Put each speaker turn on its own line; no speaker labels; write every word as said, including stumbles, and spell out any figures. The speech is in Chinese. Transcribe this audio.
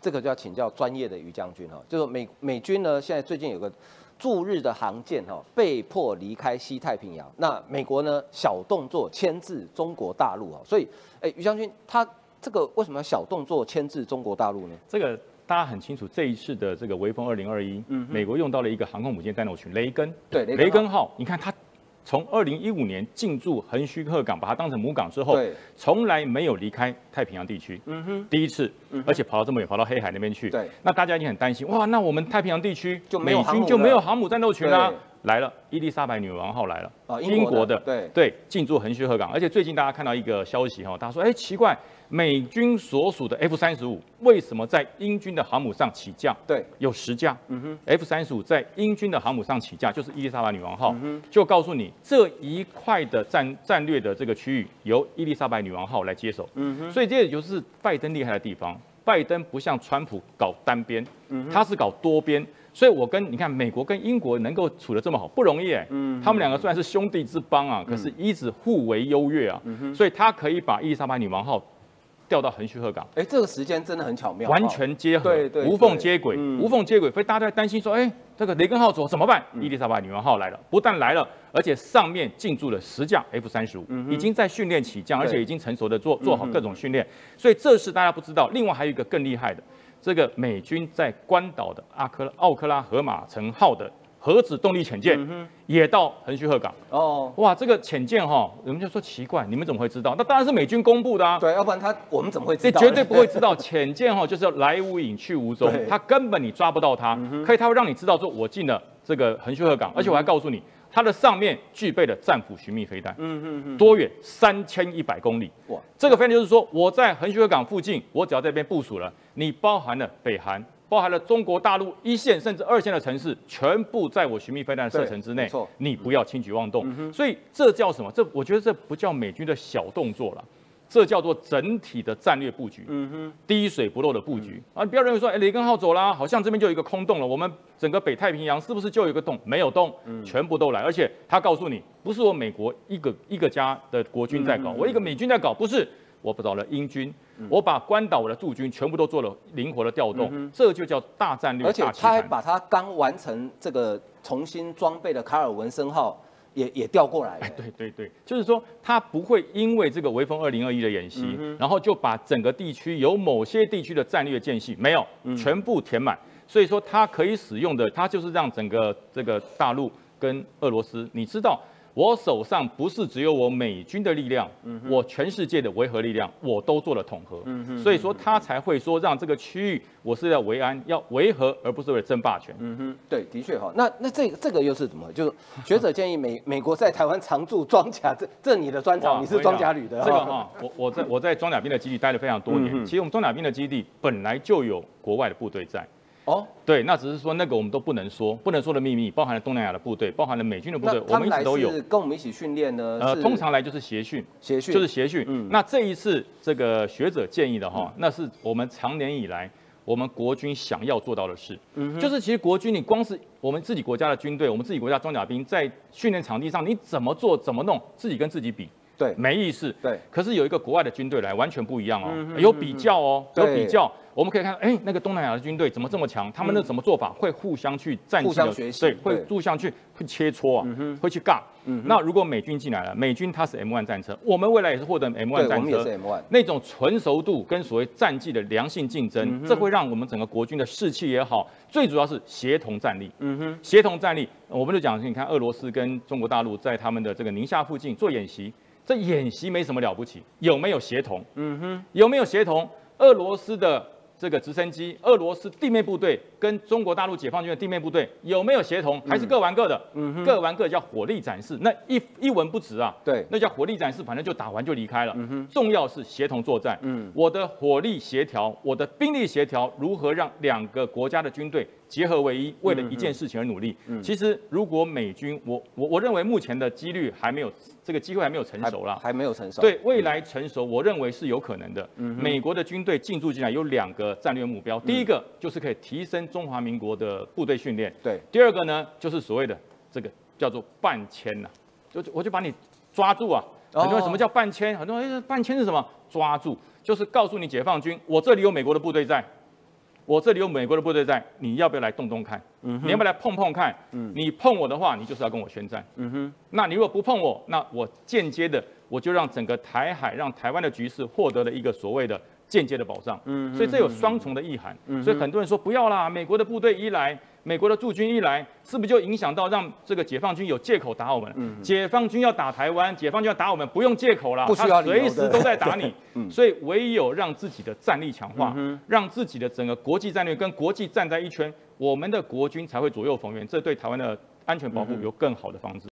这个就要请教专业的于将军哈，就是美美军呢，现在最近有个驻日的航舰哈，被迫离开西太平洋。那美国呢，小动作牵制中国大陆哈，所以，哎，于将军，他这个为什么要小动作牵制中国大陆呢？
这个大家很清楚，这一次的这个微风二零二一，嗯，美国用到了一个航空母舰战斗群雷根，
对，雷根号，
雷根号你看它。从二零一五年进驻横须贺港，把它当成母港之后，从来没有离开太平洋地区。嗯哼，第一次，而且跑到这么远，跑到黑海那边去。
对，
那大家已经很担心，哇，那我们太平洋地区
就美
军就没有航母战斗群啦、啊。来了，伊丽莎白女王号来了，啊，英国的，对对，进驻横须贺港。而且最近大家看到一个消息哈，大家说，哎，奇怪，美军所属的 F 三十五为什么在英军的航母上起降？
对，
有十架。嗯哼 ，F 三十五在英军的航母上起降，就是伊丽莎白女王号，嗯、就告诉你这一块的战战略的这个区域由伊丽莎白女王号来接手。嗯哼，所以这也就是拜登厉害的地方。拜登不像川普搞单边，嗯、他是搞多边。所以，我跟你看，美国跟英国能够处得这么好，不容易哎。嗯，他们两个虽然是兄弟之邦啊，可是一直互为优越啊。嗯、所以，他可以把伊丽莎白女王号调到横须贺港。
哎，这个时间真的很巧妙，
完全结合，
对对，
无缝接轨，嗯、无缝接轨。所以大家在担心说，哎，这个雷根号走怎么办？嗯、伊丽莎白女王号来了，不但来了，而且上面进驻了十架 F 三十五，已经在训练起降，而且已经成熟的做做好各种训练。所以这是大家不知道。另外还有一个更厉害的。这个美军在关岛的阿克奥克拉荷马城号的核子动力潜舰也到横须贺港哦，哇，这个潜舰哈，我们就说奇怪，你们怎么会知道？那当然是美军公布的啊，
对，要不然他我们怎么会知道？
这绝对不会知道。潜舰哈就是来无影去无踪，它根本你抓不到它，可以它会让你知道说我进了这个横须贺港，而且我还告诉你。它的上面具备了战斧巡弋飞弹，嗯嗯嗯，多远？三千一百公里。哇，这个飞弹就是说，我在横须贺港附近，我只要在这边部署了，你包含了北韩，包含了中国大陆一线甚至二线的城市，全部在我巡弋飞弹射程之内，你不要轻举妄动。嗯、所以这叫什么？这我觉得这不叫美军的小动作了。这叫做整体的战略布局，嗯哼，滴水不漏的布局啊！你不要认为说，哎，雷根号走啦，好像这边就有一个空洞了，我们整个北太平洋是不是就有一个洞？没有洞，全部都来，而且他告诉你，不是我美国一个一个家的国军在搞，我一个美军在搞，不是，我找了英军，我把关岛我的驻军全部都做了灵活的调动，这就叫大战略。
而且他还把他刚完成这个重新装备的卡尔文森号。也也调过来，
哎，对对对，就是说他不会因为这个微风二零二一的演习，嗯、然后就把整个地区有某些地区的战略间隙没有、嗯、全部填满，所以说它可以使用的，它就是让整个这个大陆跟俄罗斯，你知道。我手上不是只有我美军的力量，嗯、我全世界的维和力量我都做了统合，嗯、所以说他才会说让这个区域我是要维安，要维和，而不是为了争霸权。
嗯哼，对，的确哈。那那这个这个又是怎么？就是学者建议美美国在台湾常驻装甲，这这你的专长，你是装甲旅的。
这个哈，我我在我在装甲兵的基地待了非常多年。嗯、其实我们装甲兵的基地本来就有国外的部队在。哦，对，那只是说那个我们都不能说，不能说的秘密，包含了东南亚的部队，包含了美军的部队，我们一直都有。
跟我们一起训练呢？
呃，通常来就是协训，
协训
就是协训。嗯，那这一次这个学者建议的哈，那是我们长年以来我们国军想要做到的事。嗯，就是其实国军你光是我们自己国家的军队，我们自己国家装甲兵在训练场地上，你怎么做怎么弄，自己跟自己比。对，没意思。对，可是有一个国外的军队来，完全不一样哦，嗯、有比较哦，有比较。我们可以看，哎，那个东南亚的军队怎么这么强？他们那怎么做法？会互相去战绩的，对，会互相去会切磋啊，嗯、会去尬。嗯、那如果美军进来了，美军它是 M 一 战车，我们未来也是获得 M 一 战车，那种纯熟度跟所谓战绩的良性竞争，嗯、这会让我们整个国军的士气也好，最主要是协同战力。嗯哼，协同战力，我们就讲，你看俄罗斯跟中国大陆在他们的这个宁夏附近做演习。这演习没什么了不起，有没有协同？嗯哼，有没有协同？俄罗斯的这个直升机，俄罗斯地面部队跟中国大陆解放军的地面部队有没有协同？还是各玩各的？嗯哼，各玩各叫火力展示，那一一文不值啊。对，那叫火力展示，反正就打完就离开了。嗯哼，重要是协同作战。嗯，我的火力协调，我的兵力协调，如何让两个国家的军队结合为一，为了一件事情而努力。嗯，其实如果美军，我我我认为目前的几率还没有。这个机会还没有成熟啦，
还没有成熟。
对，未来成熟，我认为是有可能的。嗯，美国的军队进驻进来有两个战略目标，第一个就是可以提升中华民国的部队训练。对，第二个呢，就是所谓的这个叫做办签呐，就我就把你抓住啊。很多人什么叫办签？很多人办签是什么？抓住，就是告诉你解放军，我这里有美国的部队在。 我这里有美国的部队在，你要不要来动动看？嗯、你要不要来碰碰看？嗯、你碰我的话，你就是要跟我宣战。嗯哼，那你如果不碰我，那我间接的我就让整个台海、让台湾的局势获得了一个所谓的间接的保障。嗯，所以这有双重的意涵。嗯，所以很多人说不要啦，美国的部队一来。美国的驻军一来，是不是就影响到让这个解放军有借口打我们？嗯、解放军要打台湾，解放军要打我们，不用借口啦，
不需要
他随时都在打你。嗯、所以唯有让自己的战力强化，嗯、让自己的整个国际战略跟国际站在一圈，我们的国军才会左右逢源，这对台湾的安全保护有更好的方式。